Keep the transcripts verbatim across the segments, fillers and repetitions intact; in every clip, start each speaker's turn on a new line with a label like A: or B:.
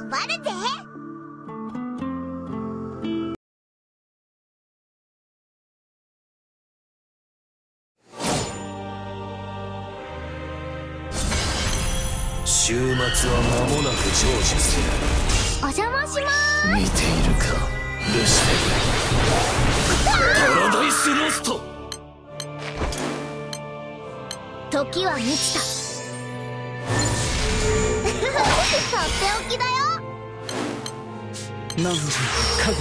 A: バレて。
B: 週末は間もなく成就する。
A: お邪魔しまー
B: 見ているかルシフェル。パラダイスロスト。
A: 時は満ちた。とっておきだよ。
C: 何時加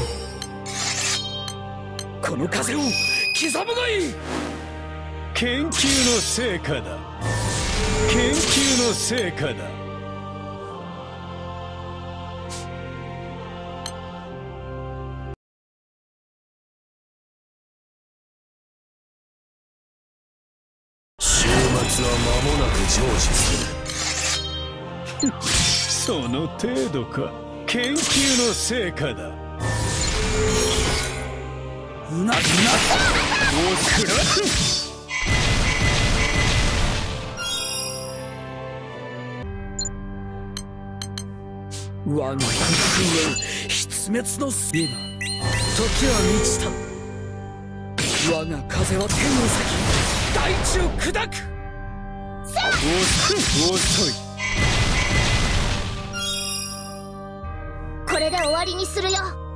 C: 護、この風を刻むがいい。
D: 研究の成果だ。研究の成果だ。
B: 週末は間もなく成就する。
D: その程度か。研究の成果だ。
C: うなうな
D: おすら
C: 我が国は必滅の今時は満ちた。我が風は天の先大地を砕く。
D: 遅い。
A: これで終わりにするよ。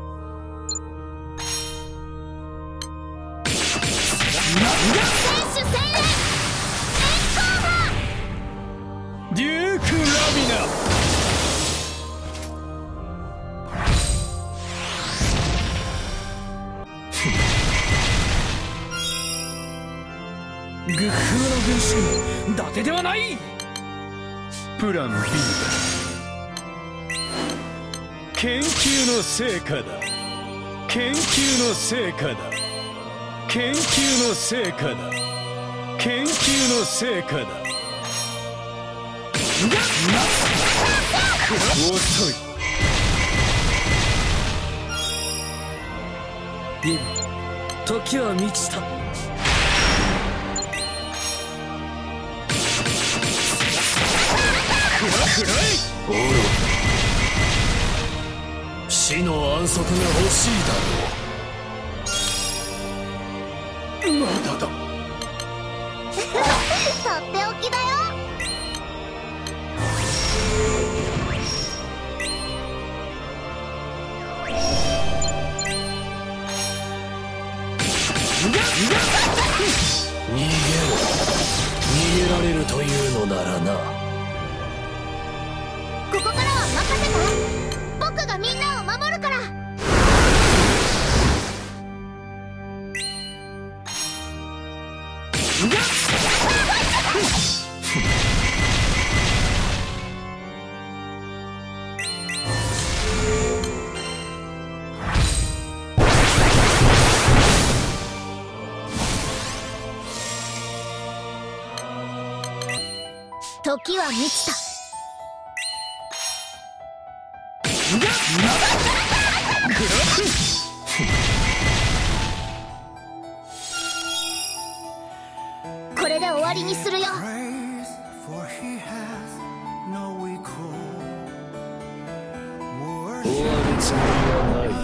A: 選手精霊
D: デューク・ラミナ。
C: グッフーの軍師伊達ではない。
D: プラン ビー だ。研究の成果だ。研究の成果だ。研究の成果だ。研究の成果だ。遅い。
C: 今時は満ちた。
B: オロ、死の安息が欲しいだろう。まだだ。
A: とっておきだよ。
B: 逃げる。逃げられるというのならな。
A: ここからは任せて。僕がみんなを守るから。時は満ちた。これで終わりにするよ。
B: 終わるつもりはない。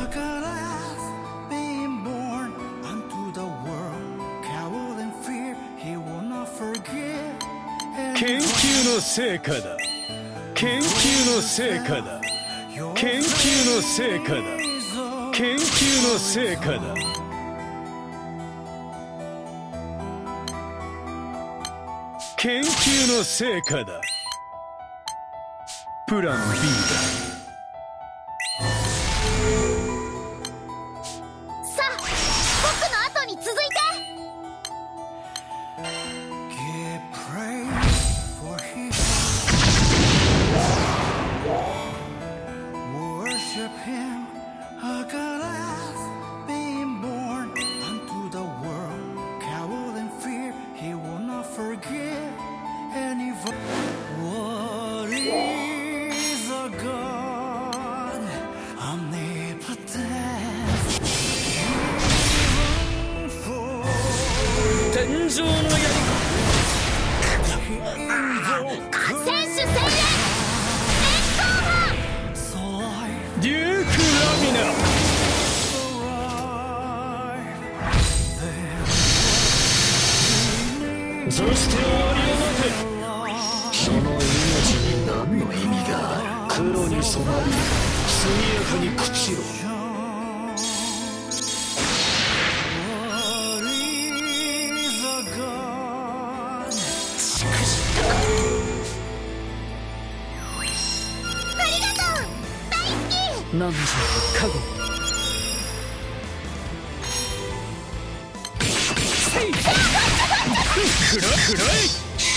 D: 研究の成果だ。研究の成果だ。研究の成果だ。研究の成果だ。研究の成果だ。プラン ビー だ。
A: さあ、僕の後に続いて。
C: 天上の槍。
A: 選手精霊炎光波。
D: そして終わりを待て。
B: その命に何の意味がある。黒に染まり速やかに朽ちろ。
A: ありがとう大好き。
C: なんじゃ加護。せいくらくらい。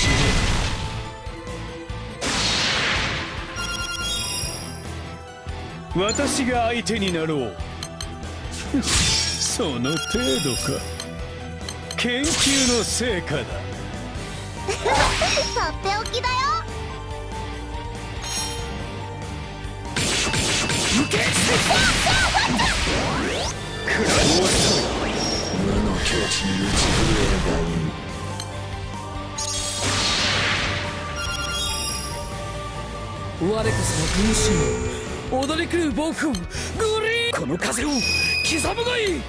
D: 私が相手になろう。その程度か。研究の成果だ。
A: とっておきだよ。
C: 受け
B: 無の境地に打ち震えるがいい。
C: 我こそは軍師の踊り狂う暴風グリーン。この風を刻むがいい。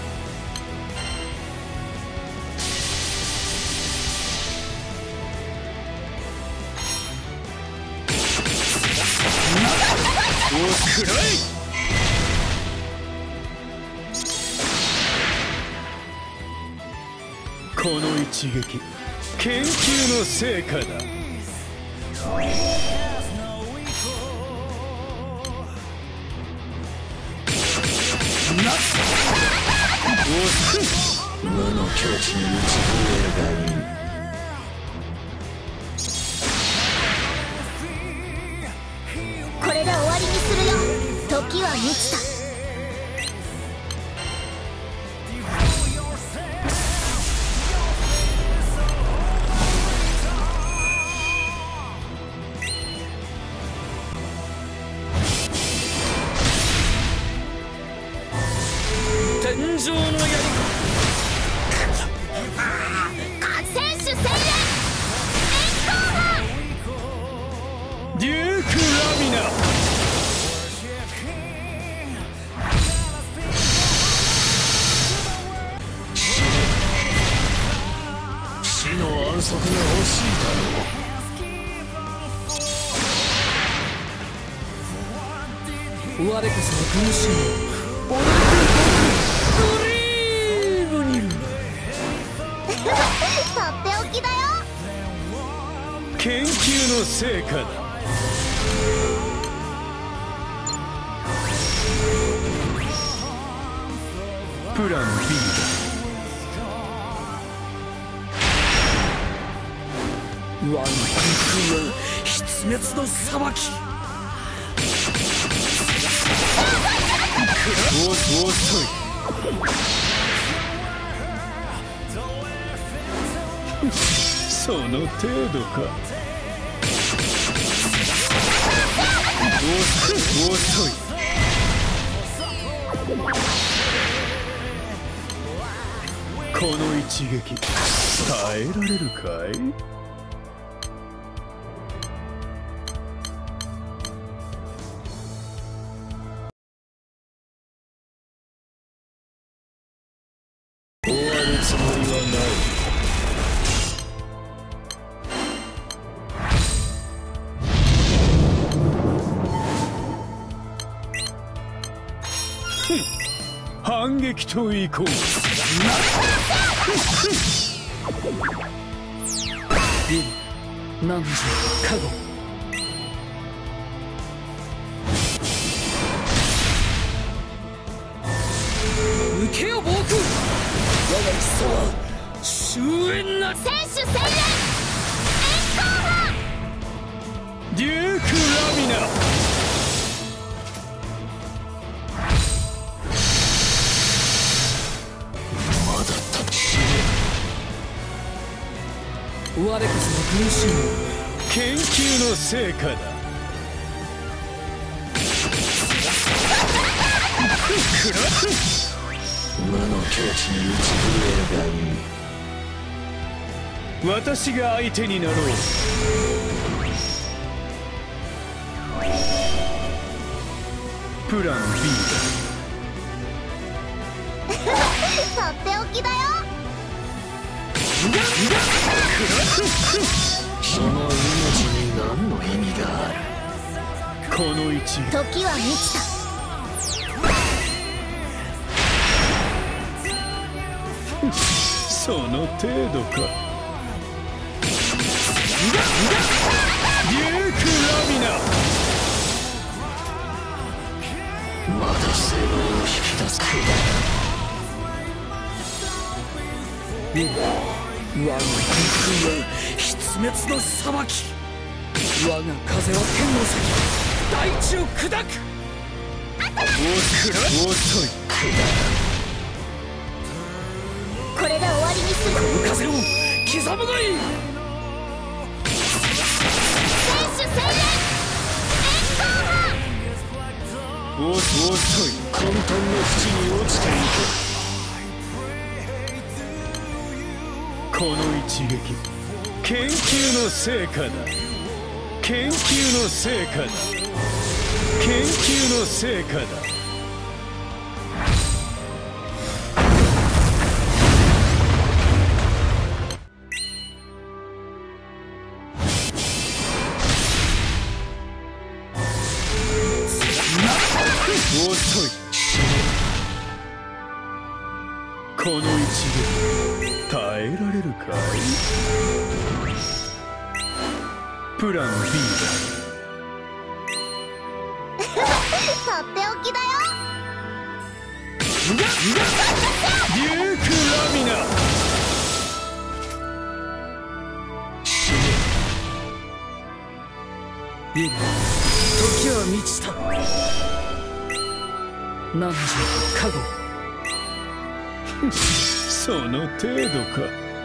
D: おくらい。この一撃研究の成果だ。
B: 無の境地に打ち震えるがいい。
A: これで終わりにするよ。時は満ちた。
C: 天井の槍。
A: 選手戦略円光波。
D: デューク・ラミナ。
B: 死の安息が欲しいだろう。
C: 我こそは軍師の踊り狂う暴風グリーブにいる。
A: とっておきだよ。
D: 研究の成果だ。プラン ビー だ。
C: 我の空空は筆滅の裁き。
D: お遅い。その程度か。お遅い。この一撃耐えられるかい。
B: 終わるつもりはない。
D: 反撃といこう。
C: ビルなんじゃ加護。受けよ暴風。我が戦は終焉なり。
A: 選手戦略円光波。
D: デューク・ラミナ。
C: 我こそは軍師の
D: 研究の成果だ。
B: 無の境地に打ち震えるがいい。
D: 私が相手になろう。プラン ビー だ。
A: とっておきだよ。
D: く
B: その命に何の意味がある。
D: この一撃
A: 時は満ちた。
D: その程度か。デューク・ラミナ、
B: まだセブンを引き出すか。
C: 我が空空は筆滅の裁き。我が風は天を裂き大地を砕く。
D: 遅い。
A: これで終わりにする。
C: この風を刻むがいい。
A: 選手宣言、
D: 遅い。
B: 簡単な淵に落ちてい
D: け。この一撃、研究の成果だ。研究の成果だ。研究の成果だ。遅い。この一撃耐えられるかい。プラン ビー
A: とっておきだよ。
D: だ。デューク・ラミナ、
C: 今時は満ちた。何時加護。
D: その程度か。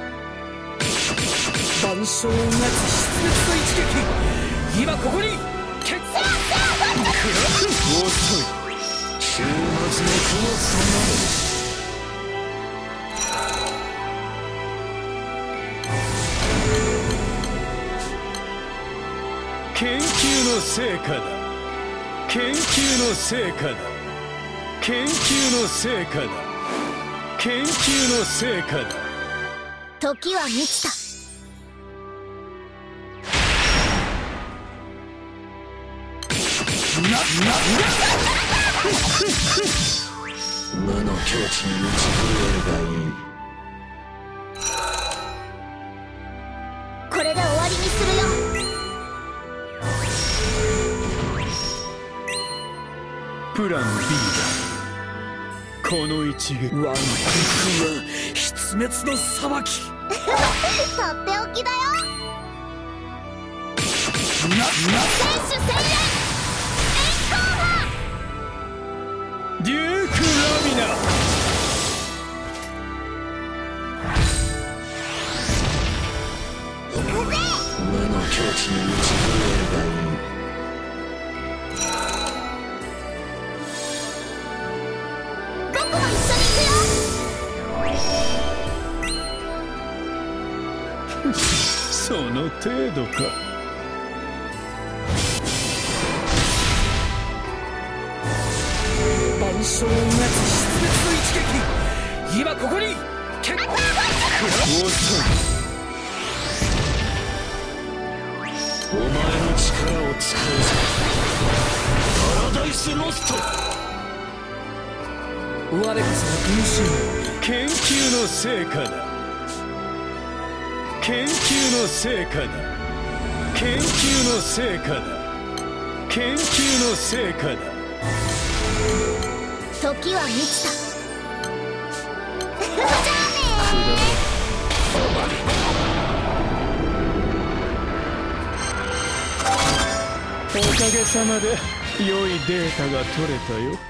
C: 万象をなす筆滅の一撃。今ここに決戦。
B: 遅い。終末のこの様。
D: 研究の成果だ。研究の成果だ。研究の成果だ。研究の成果だ。
A: 時は満ちた。
B: 無の境地に打ち震えるがいい。
A: これで終わりにするよ。
D: プラン ビー だ。この一撃、
C: 我が空空は筆滅の裁き。
A: とっておきだよ。選手宣言、
D: デューク・ラミナ、
A: 行くぜ。
B: 無の境地に打ち震えるがいい。
A: 僕も一緒に行くよ。
D: その程度か。
C: 万象をなす筆滅の一撃。今ここに決
D: 遅い。
B: お前の力を使うぞ。パラダイスロスト。
C: 我こそは分身。
D: 研究の成果だ。研究の成果だ。研究の成果だ。研究の成果だ。
A: 時は満ちた。じゃあ
D: おかげさまで良いデータが取れたよ。